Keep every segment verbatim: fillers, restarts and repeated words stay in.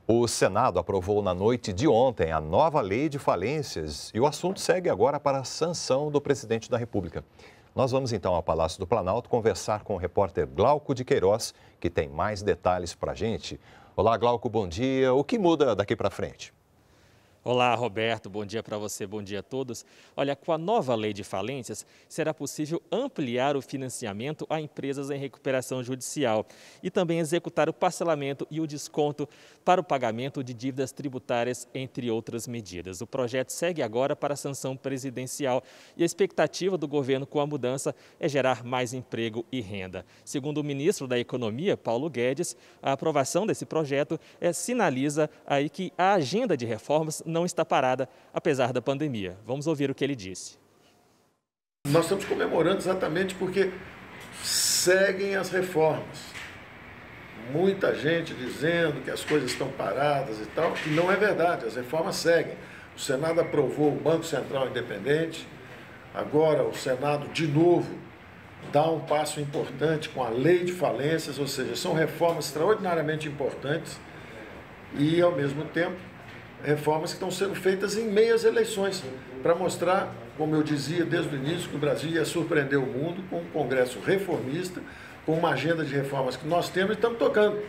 O Senado aprovou na noite de ontem a nova lei de falências e o assunto segue agora para a sanção do presidente da República. Nós vamos então ao Palácio do Planalto conversar com o repórter Glauco de Queiroz, que tem mais detalhes para a gente. Olá, Glauco, bom dia. O que muda daqui para frente? Olá, Roberto, bom dia para você, bom dia a todos. Olha, com a nova lei de falências, será possível ampliar o financiamento a empresas em recuperação judicial e também executar o parcelamento e o desconto para o pagamento de dívidas tributárias, entre outras medidas. O projeto segue agora para a sanção presidencial e a expectativa do governo com a mudança é gerar mais emprego e renda. Segundo o ministro da Economia, Paulo Guedes, a aprovação desse projeto é, sinaliza aí que a agenda de reformas não está parada, apesar da pandemia. Vamos ouvir o que ele disse. Nós estamos comemorando exatamente porque seguem as reformas. Muita gente dizendo que as coisas estão paradas e tal, e não é verdade, as reformas seguem. O Senado aprovou o Banco Central Independente, agora o Senado, de novo, dá um passo importante com a lei de falências, ou seja, são reformas extraordinariamente importantes e, ao mesmo tempo, reformas que estão sendo feitas em meias eleições, para mostrar, como eu dizia desde o início, que o Brasil ia surpreender o mundo com um Congresso reformista, com uma agenda de reformas que nós temos e estamos tocando.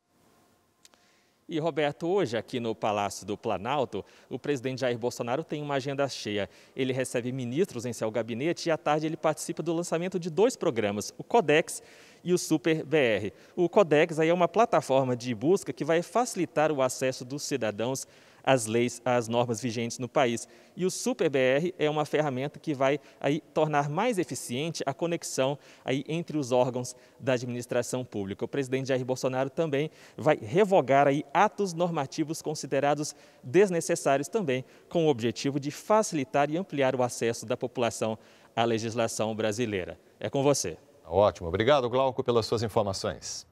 E, Roberto, hoje aqui no Palácio do Planalto, o presidente Jair Bolsonaro tem uma agenda cheia. Ele recebe ministros em seu gabinete e, à tarde, ele participa do lançamento de dois programas, o Codex e o Super B R. O Codex aí é uma plataforma de busca que vai facilitar o acesso dos cidadãos às leis, às normas vigentes no país. E o Super B R é uma ferramenta que vai aí tornar mais eficiente a conexão aí entre os órgãos da administração pública. O presidente Jair Bolsonaro também vai revogar aí atos normativos considerados desnecessários também, com o objetivo de facilitar e ampliar o acesso da população à legislação brasileira. É com você. Ótimo. Obrigado, Glauco, pelas suas informações.